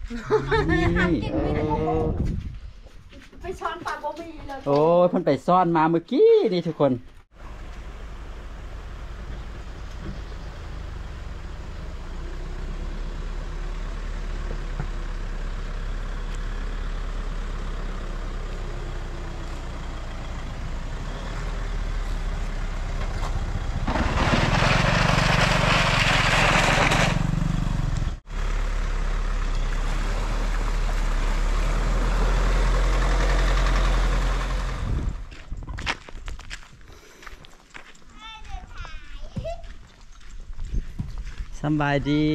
ไปช้อนปลาบ่มีเลยโอ้ยเพิ่นไปซ่อนมาเมื่อกี้นี่ทุกคนสบายดี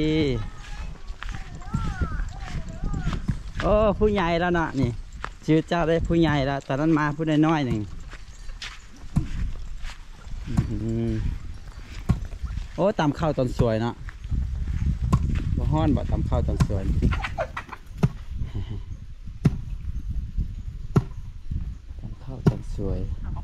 โอ้ผู้ใหญ่แล้วเนาะนี่ชื่อเจ้าได้ผู้ใหญ่แล้วตอนนั้นมาผู้น้อยๆหนึ่งโอ้ตำข้าวตอนสวยเนาะบ่ฮ้อนบ่ตำข้าวตอนสวยตำข้าวตอนสวย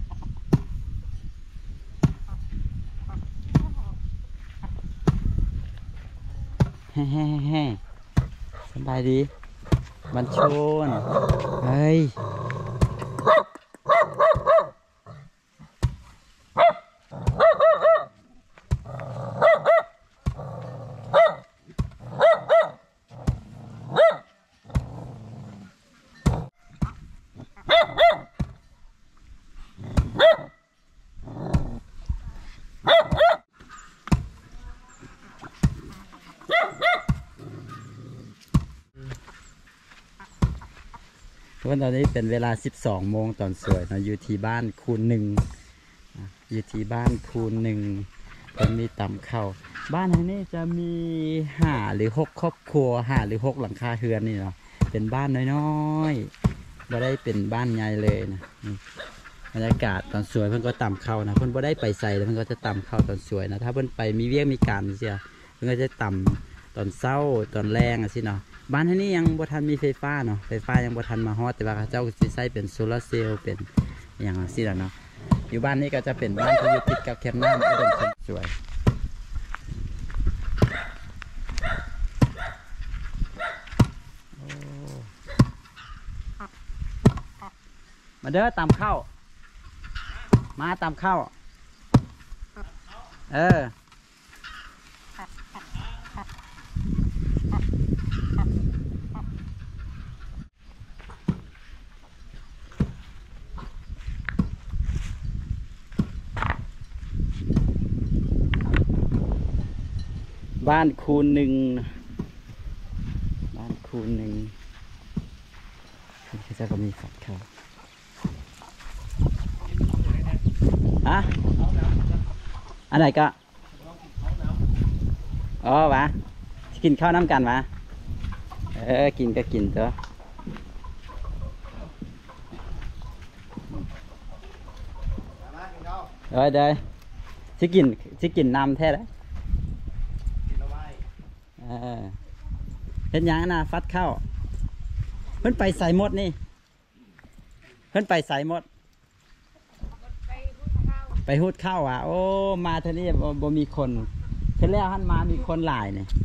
แฮ่สบายดีบันชนเฮ้ยวันตอนนี้เป็นเวลา12 โมงตอนสวยนะอยู่ที่บ้านคูณหนึ่งอยู่ที่บ้านคูณหนึ่งมันมีต่ำเข้าบ้านนี้จะมี5 หรือ 6 ครอบครัว5 หรือ 6 หลังคาเรือนนี่เนาะเป็นบ้านน้อยๆไม่ได้เป็นบ้านใหญ่เลยนะบรรยากาศตอนสวยเพิ่นก็ต่ำเข้านะเพิ่นบ่ได้ไปใส่แล้วเพิ่นก็จะต่ำเข้าตอนสวยนะถ้าเพิ่นไปมีเวียกมีการเสียเพิ่นก็จะต่ำตอนเช้าตอนแรงสิเนาะบ้านที่นี่ยังบ่ทันมีไฟฟ้าเนาะไฟฟ้ายังบ่ทันมาฮอดแต่ว่าเจ้าสิใช้เป็นโซลาร์เซลล์เป็นอย่างสิล่ะเนาะอยู่บ้านนี้ก็จะเป็นบ้านที่อยู่ติดกับแคมป์น้ำอุดมสวยมาเด้อตามเข้ามาตามเข้าบ้านคูณหนึ่งบ้านคูณหนึ่งเขาจะก็มีฝักเข้าอะอันไหนก็อ๋อวะกินข้าวน้ำกันวะกินก็กินเถอะเดี๋ยวสิกินน้ำแท้เลยเห็นยังนะฟัดเข้าเพิ่นไปใส่หมดนี่เพิ่นไปใส่หมดไปหูดเข้าโอ้มาเท่านี้บ่มีคนเท่าแล้วหันมามีคนหลายเนี่ย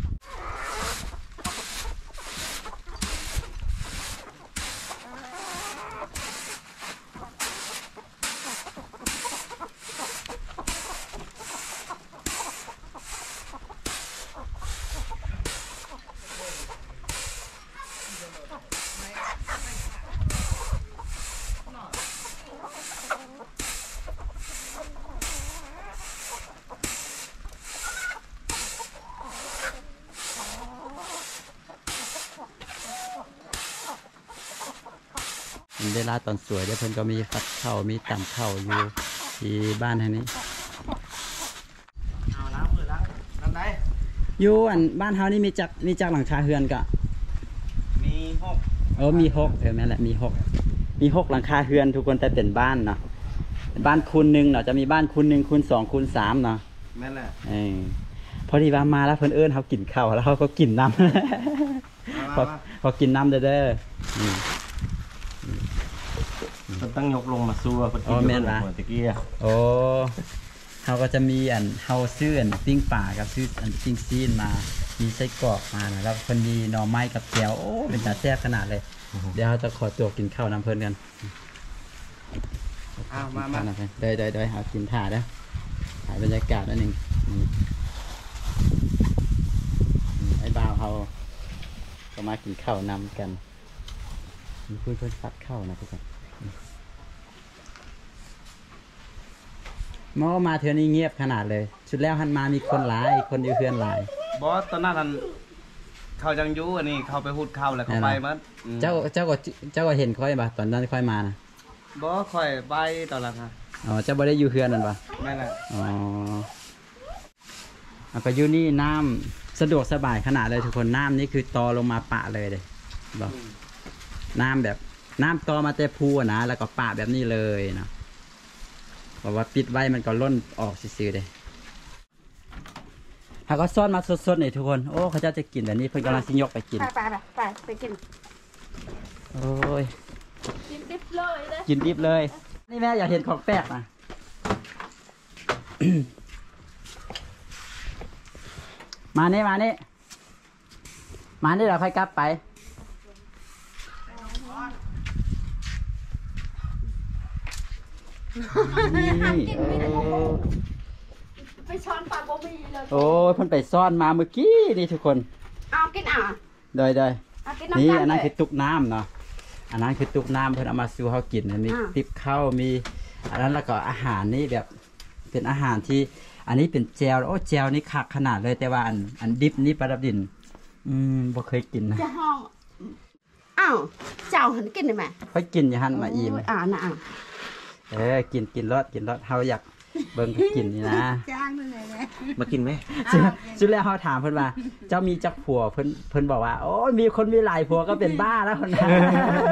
เวลาตอนสวยเดี๋ยวเพิ่นก็มีฟัดเข้ามีต่ำเข้าอยู่ที่บ้านทางนี้เอาล้างมือล้างน้ำไหนอยู่บ้านเฮานี่มีจักหลังคาเรือนกะมี6มี6แม่นแหละมี6หลังคาเรือนทุกคนแต่เป็นบ้านเนาะบ้านคูณหนึ่งเนาะจะมีบ้านคูณ1คูณ2คูณ3เนาะแม่นแหละพอดีว่ามาแล้วเพิ่นเอิ้นเขากินข้าวแล้วเขาก็กินน้ำพอกินน้ำเด้อมันตั้งยกลงมาสู้อ่ะคนที่ยกลงตะกี้โอ้เขาก็จะมีเฮาซื้อปิ้งป่ากับซื้อปิ้งซีนมามีไส้กรอกมานะแล้วคนมีหน่อไม้กับแจ่วโอ้เป็นตาแซ่บขนาดเลยเดี๋ยวเราจะขอตัวกินข้าวน้ำเพลินกันอ้าวมาเดี๋ยวเอากินถ่าเด้อถ่ายบรรยากาศนิดนึงไอ้บ่าวเขาก็มากินข้าวนำกันมีเพื่อนซัดข้าวนะทุกคนมอมาเทือนี้เงียบขนาดเลยชุดแล้วหันมามีคนหลายคนอยู่เพื่อนหลายบอสตอนนั้นเขาจังยูอันนี้เขาไปพูดเข้าแล้วเขาไปมั้งเจ้าก็เห็นค่อยป่ะตอนนั้นค่อยมานะบอสค่อยไปตอนหลังฮะอ๋อเจ้าบ่ได้อยู่เพื่อนนั่นป่ะไม่ละอ๋อก็อยู่นี่น้ำสะดวกสบายขนาดเลยทุกคนน้ำนี่คือตอลงมาปะเลยบอกน้ำแบบน้ำตอมาแต่พูนะแล้วก็ปะแบบนี้เลยเนาะบอกว่าปิดไว้มันก็ล้นออกซื่อๆเลยหากก็ซ่อนมาสดๆหน่อยทุกคนโอ้เขาจะกินแบบนี้เพิ่นกำลังสิยกไปกินไปกินโอ้ยกินดิบเลยนะกินดิบเลยนี่แม่อยากเห็นของแปลกนะมานี่เราค่อยกลับไปไปช้อนปลาบ่มีเลยโอ้ยเพิ่นไปซ่อนมาเมื่อกี้นี่ทุกคนเอากินโดยนี่อันนั้นคือตุกน้ำเนาะอันนั้นคือตุกน้ำเพิ่นเอามาสู่เขากินมีติ๊บข้าวมีอันนั้นแล้วก็อาหารนี่แบบเป็นอาหารที่อันนี้เป็นแจวโอ้แจวนี่คักขนาดเลยแต่ว่าอันดิบนี่ปลาดับดินบ่เคยกินนะจะห้องอ้าวเจ้าหันกินได้ไหมค่อยกินอย่าหันมาอิ่มนะกินรสเฮาอยากเบิ่งกินนี่นะจ้างเลยนะมากินไหมสุดแล้วเฮาถามเพิ่นว่าเจ้ามีจักผัวเพิ่นบอกว่าโอ้มีคนมีหลายผัวก็เป็นบ้าแล้วคนนั้น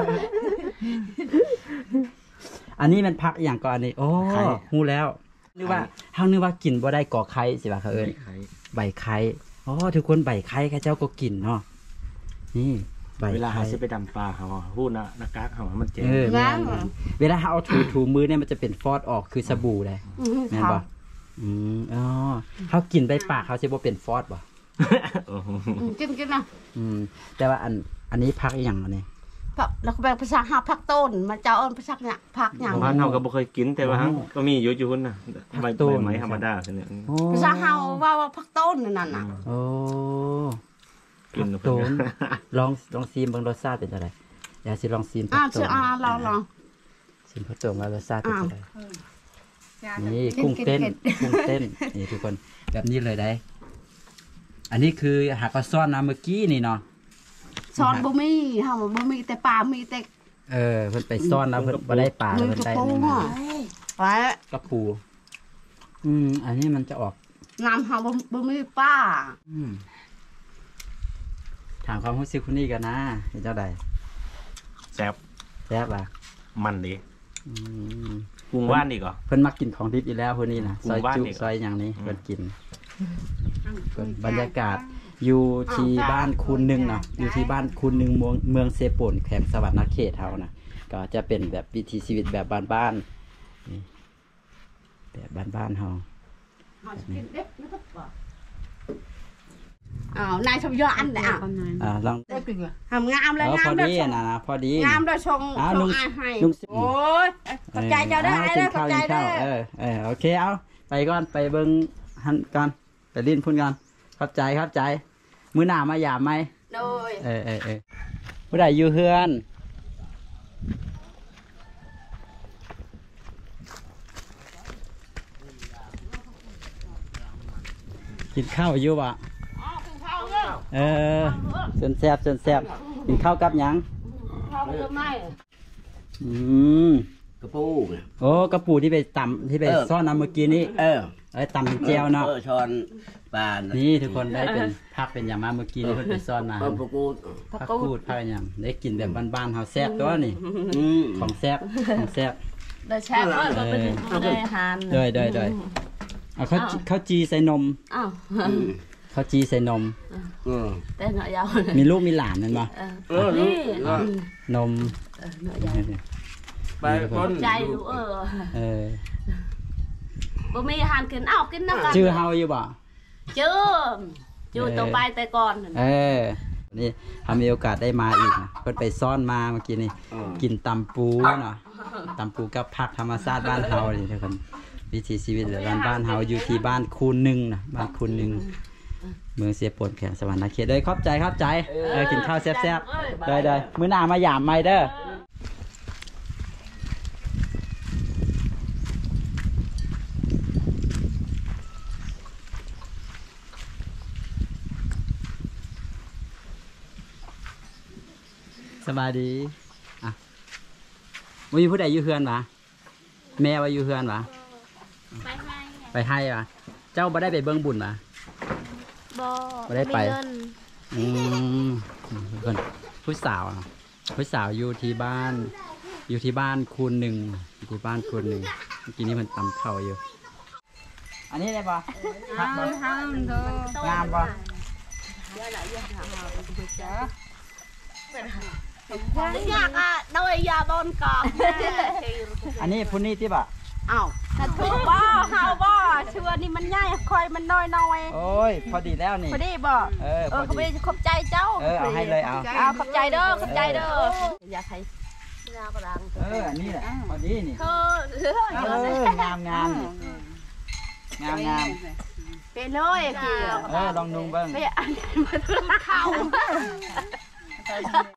อันนี้มันพักอย่างก่อนนี่โอ้ฮู้แล้วนึกว่ากินบ่ได้ก่อไข่สิว่าเขาเอิ้นใบไข่อ๋อทุกคนใบไข่ข้าเจ้าก็กินเนาะนี่เวลาหาซื้อไปดำปลาเขาพูดนะนักกากเขามันเจ๋งเวลาเอาถูมือเนี่ยมันจะเป็นฟอดออกคือสบู่เลยแม่นบ่อ๋อเขากินใบปากเขาสิบ่เป็นฟอดบ่กินนะแต่ว่าอันนี้พักอีหยังอันนี้แล้วก็แบบภาษาหาผักต้นมันจะเอาภาษาเนี่ยผักอย่างบ้านเขาก็บ่เคยกินแต่ว่าก็มีอยู่ๆนะใบไม้ธรรมดาเนี่ยภาษาเฮาว่าผักต้นนั่นน่ะโอ้ผักต้นลองซีมเบิ่งรสชาติเป็นจังได๋อย่าสิลองซีมผักต้นลองซีมผักต้นว่ารสชาติเป็นจังได๋นี่กุ้งเต้นนี่ทุกคนแบบนี้เลยได้อันนี้คือหากว่าซ่อนนะเมื่อกี้นี่เนาะซ่อนบ่มีเฮาบ่มีแต่ปลามีแต่เพิ่นไปซ่อนแล้วเพิ่นบ่ได้ปลาเพิ่นได้กระปูอันนี้มันจะออกน้ำเฮาบ่มีปลาถามความรู้สึกคุณนี่กันนะเห็นเจ้าใดแซ่บอ่ะมันดีปรุงว่านอีกเหรอเพิ่นมักกินของดิบอีแล้วเพิ่นนี่นะซอยจุซอยอย่างนี้เพิ่นกินบรรยากาศอยู่ที่บ้านคูนหนึ่งเนาะอยู่ที่บ้านคูนหนึ่งเมืองเซโปนแขวงสวรรณเขตเฮานะก็จะเป็นแบบวิถีชีวิตแบบบ้านๆนี่แบบบ้านๆเฮานายชมยออันเนี่ยลองทำงามเลยงามด้วยพอดีงามด้วยชงอาให้โอ้ยขอบใจเจ้าได้เลยขอบใจได้โอเคเอาไปก่อนไปเบิ้งหันก่อนไปลิ้นพุ่นก่อนขอบใจมื้อหน้ามาหยามไหมโดยผู้ใดอยู่เฮือนกินข้าวอยู่ป่ะเส้นแซ่บกินข้าวกับหยังข้าวกับไม้กระปูโอ้กระปูที่ไปตำที่ไปซ่อนน้ำเมื่อกี้นี้ตำเป็นแจวเนาะช้อนปลานี่ทุกคนได้เป็นพักเป็นอย่างมาเมื่อกี้นี่เพิ่นไปซ่อนมาพักกูดพักอย่างได้กินแบบบ้านๆเฮาแซ่บตัวนี่ของแซ่บได้แซ่บได้อาหารได้เอาข้าวจีใส่นมข้าวจีใส่นมแต่หน่อยยาวมีลูกมีหลานนั่นป่ะนมไปคนใจรู้บ่มีอาหารกินกินน้ำกันชื่อเฮาอยู่บ่ชื่ออยู่ต่อไปแต่ก่อนนี่ทำมีโอกาสได้มาอีกนะเพิ่นไปซ่อนมาเมื่อกี้นี่กินตำปูเนาะตำปูกับผักธรรมชาติบ้านเฮานี่ทุกคนวิถีชีวิตหรือบ้านเฮาอยู่ที่บ้านคูนหนึ่งนะบ้านคูนหนึ่งเมืองเสียปนแขวงสวรรค์เขตเลยขอบใจกินข้าวแซ่บๆได้มื้อหน้ามาหยามใหม่เด้อสบายดีอ่ะมีผู้ใดอยู่เฮือนวะแม่ว่าอยู่เฮือนวะไปให้วะเจ้าบ่ได้ไปเบิ่งบุญวะบ่ได้ไปคนผู้สาวอยู่ที่บ้านคูณหนึ่งเมื่อกี้นี้มันตำเข่าอยู่อันนี้ได้ปะงามปะอยากอ่ะโดยยาบนกองอันนี้พุ่นนี่ที่ปะอ้าวถ้าถูกบ่เฮาบ่เชื่อนี่มันง่ายคอยมันน้อยโอ้ยพอดีแล้วนี่พอดีบ่ขอบใจเจ้าเอาให้เลยเอาขอบใจเด้ออยากให้อันนี้แหละพอดีนี่งามเป็นเลยลองนุ่งเบิ้งข้าว